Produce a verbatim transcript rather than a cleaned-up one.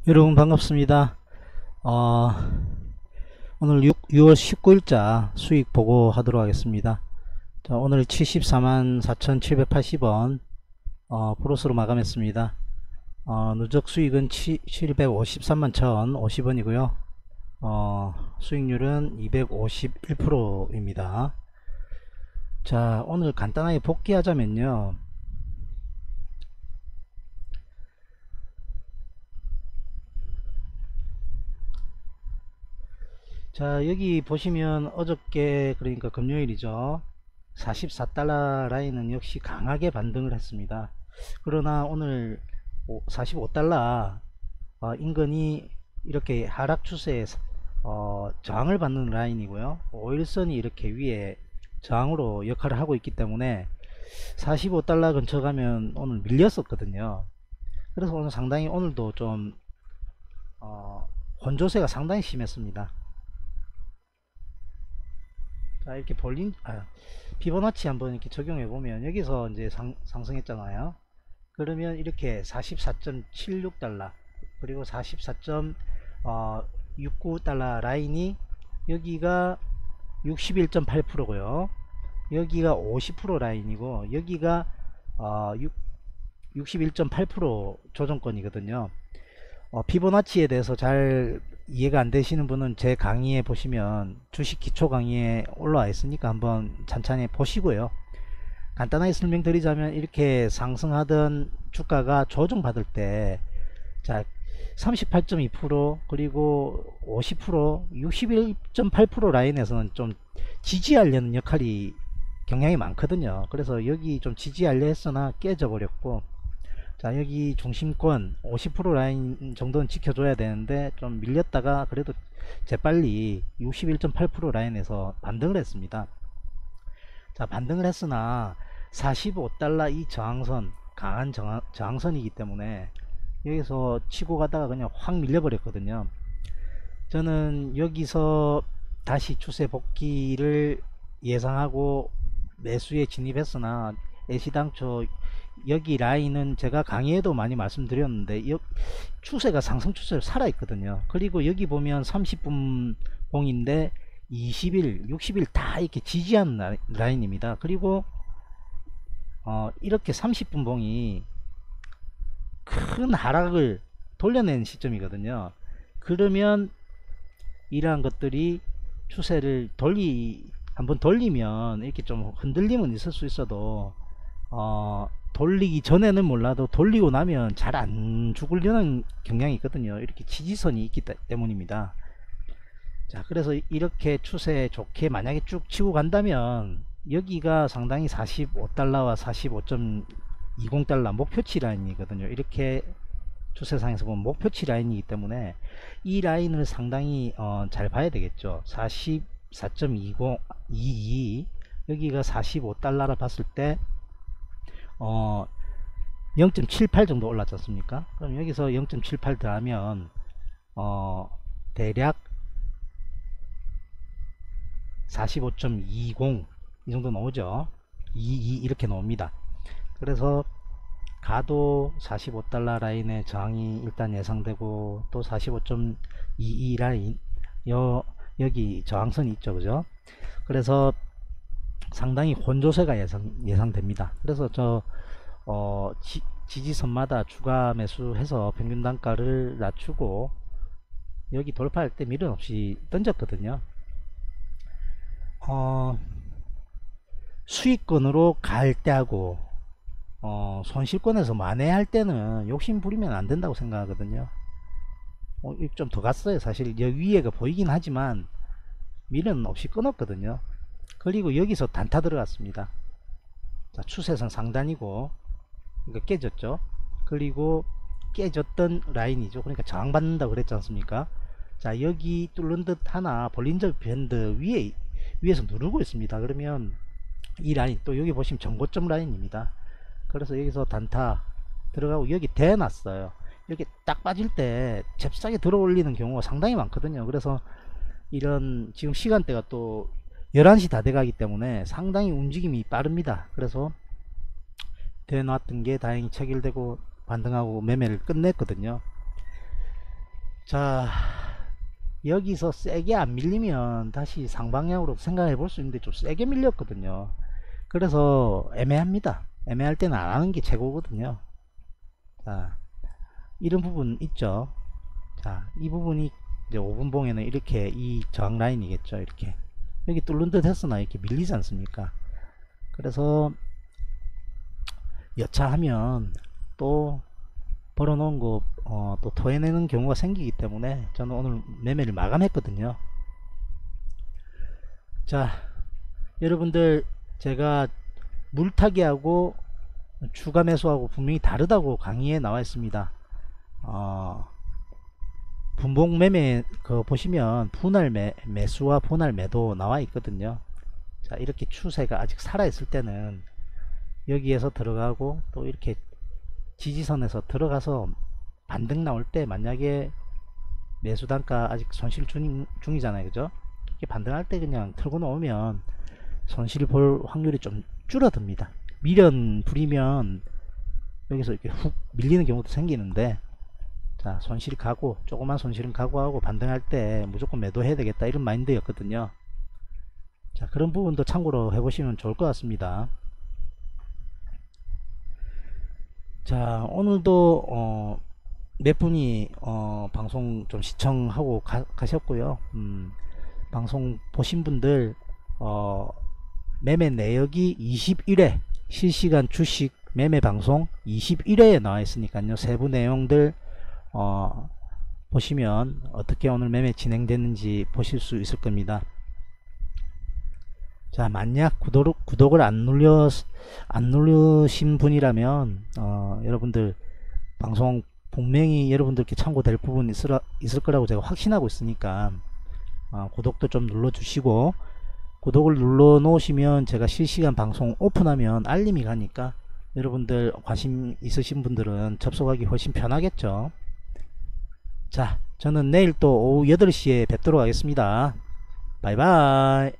여러분 반갑습니다. 어, 오늘 유월 십구일자 수익 보고하도록 하겠습니다. 자, 오늘 칠십사만 사천칠백팔십 원 어, 플러스로 마감했습니다. 어, 누적 수익은 칠백오십삼만 천오십 원이고요. 어, 수익률은 이백오십일 퍼센트입니다. 자, 오늘 간단하게 복귀하자면요. 자, 여기 보시면 어저께, 그러니까 금요일이죠, 사십사 달러 라인은 역시 강하게 반등을 했습니다. 그러나 오늘 사십오 달러 어, 인근이 이렇게 하락 추세에 어, 저항을 받는 라인이고요, 오일선이 이렇게 위에 저항으로 역할을 하고 있기 때문에 사십오 달러 근처 가면 오늘 밀렸었거든요. 그래서 오늘 상당히, 오늘도 좀 어, 혼조세가 상당히 심했습니다. 자, 이렇게 볼린 아, 피보나치 한번 이렇게 적용해 보면 여기서 이제 상, 상승했잖아요. 그러면 이렇게 사십사 점 칠육 달러 그리고 사십사 점 육구 달러 라인이, 여기가 육십일 점 팔 퍼센트고요 여기가 오십 퍼센트 라인이고 여기가 어, 육십일 점 팔 퍼센트 조정권이거든요. 어, 피보나치에 대해서 잘 이해가 안 되시는 분은 제 강의에 보시면, 주식 기초 강의에 올라와 있으니까 한번 찬찬히 보시고요. 간단하게 설명드리자면, 이렇게 상승하던 주가가 조정받을 때, 자, 삼십팔 점 이 퍼센트 그리고 오십 퍼센트 육십일 점 팔 퍼센트 라인에서는 좀 지지하려는 역할이 경향이 많거든요. 그래서 여기 좀 지지하려 했으나 깨져 버렸고, 자, 여기 중심권 오십 퍼센트 라인 정도는 지켜줘야 되는데 좀 밀렸다가 그래도 재빨리 육십일 점 팔 퍼센트 라인에서 반등을 했습니다. 자, 반등을 했으나 사십오 달러 이 저항선, 강한 저항, 저항선이기 때문에 여기서 치고 가다가 그냥 확 밀려버렸거든요. 저는 여기서 다시 추세 복귀를 예상하고 매수에 진입했으나, 애시당초 여기 라인은 제가 강의에도 많이 말씀드렸는데 여, 추세가 상승 추세로 살아있거든요. 그리고 여기 보면 삼십 분 봉인데 이십 일, 육십 일 다 이렇게 지지하는 라인입니다. 그리고 어, 이렇게 삼십 분 봉이 큰 하락을 돌려낸 시점이거든요. 그러면 이러한 것들이 추세를 돌리 한번 돌리면 이렇게 좀 흔들림은 있을 수 있어도 어, 돌리기 전에는 몰라도 돌리고 나면 잘 안 죽으려는 경향이 있거든요. 이렇게 지지선이 있기 때문입니다. 자, 그래서 이렇게 추세 좋게 만약에 쭉 치고 간다면 여기가 상당히 사십오 달러와 사십오 점 이십 달러 목표치 라인이거든요. 이렇게 추세상에서 보면 목표치 라인이기 때문에 이 라인을 상당히 어, 잘 봐야 되겠죠. 사십사 점 이십, 여기가 사십오 달러를 봤을 때 어, 영 점 칠팔 정도 올랐지 않습니까? 그럼 여기서 영 점 칠팔 더하면 어, 대략 사십오 점 이십 이 정도 나오죠. 이십이 이렇게 나옵니다. 그래서 가도 사십오 달러 라인의 저항이 일단 예상되고, 또 사십오 점 이십 라인, 여, 여기 저항선이 있죠, 그죠? 그래서 상당히 혼조세가 예상, 예상됩니다. 그래서 저 어, 지, 지지선마다 추가 매수해서 평균 단가를 낮추고 여기 돌파할 때 미련 없이 던졌거든요. 어, 수익권으로 갈 때하고 어, 손실권에서 만회할 때는 욕심 부리면 안 된다고 생각하거든요. 어, 좀 더 갔어요. 사실 여기 위에가 보이긴 하지만 미련 없이 끊었거든요. 그리고 여기서 단타 들어갔습니다. 자, 추세선 상단이고, 그러니까 깨졌죠. 그리고 깨졌던 라인이죠. 그러니까 저항받는다고 그랬지 않습니까? 자, 여기 뚫는 듯 하나 볼린저 밴드 위에, 위에서 누르고 있습니다. 그러면 이 라인, 또 여기 보시면 정고점 라인입니다. 그래서 여기서 단타 들어가고 여기 대놨어요. 이렇게 딱 빠질 때 잽싸게 들어 올리는 경우가 상당히 많거든요. 그래서 이런, 지금 시간대가 또 열한 시 다 돼가기 때문에 상당히 움직임이 빠릅니다. 그래서 대놨던 게 다행히 체결되고 반등하고 매매를 끝냈거든요. 자, 여기서 세게 안 밀리면 다시 상방향으로 생각해 볼 수 있는데 좀 세게 밀렸거든요. 그래서 애매합니다. 애매할 때는 안 하는 게 최고거든요. 자, 이런 부분 있죠. 자, 이 부분이 이제 오 분 봉에는 이렇게 이 저항 라인이겠죠. 이렇게 여기 뚫는 듯 했으나 이렇게 밀리지 않습니까? 그래서 여차하면 또 벌어놓은 거 어, 또 토해내는 경우가 생기기 때문에 저는 오늘 매매를 마감했거든요. 자, 여러분들 제가 물타기하고 추가 매수하고 분명히 다르다고 강의에 나와 있습니다. 어, 분봉 매매 그 보시면 분할 매, 매수와 분할 매도 나와 있거든요. 자, 이렇게 추세가 아직 살아 있을 때는 여기에서 들어가고 또 이렇게 지지선에서 들어가서 반등 나올 때 만약에 매수 단가 아직 손실 중, 중이잖아요. 그죠? 이렇게 반등할 때 그냥 털고 놓으면 손실 볼 확률이 좀 줄어듭니다. 미련 부리면 여기서 이렇게 훅 밀리는 경우도 생기는데, 자, 손실 가고, 조그만 손실은 각오하고 반등할 때 무조건 매도해야 되겠다, 이런 마인드였거든요. 자, 그런 부분도 참고로 해보시면 좋을 것 같습니다. 자, 오늘도 어, 몇 분이 어, 방송 좀 시청하고 가, 가셨고요. 음, 방송 보신 분들 어, 매매 내역이 이십일 회 실시간 주식 매매 방송 이십일 회에 나와 있으니까요. 세부 내용들 어, 보시면 어떻게 오늘 매매 진행됐는지 보실 수 있을 겁니다. 자, 만약 구독, 구독을 안 눌려 안 누르신 분이라면 어, 여러분들 방송 분명히 여러분들께 참고될 부분이 있을, 있을 거라고 제가 확신하고 있으니까 어, 구독도 좀 눌러 주시고, 구독을 눌러 놓으시면 제가 실시간 방송 오픈하면 알림이 가니까 여러분들 관심 있으신 분들은 접속하기 훨씬 편하겠죠. 자, 저는 내일 또 오후 여덟 시에 뵙도록 하겠습니다. 바이바이.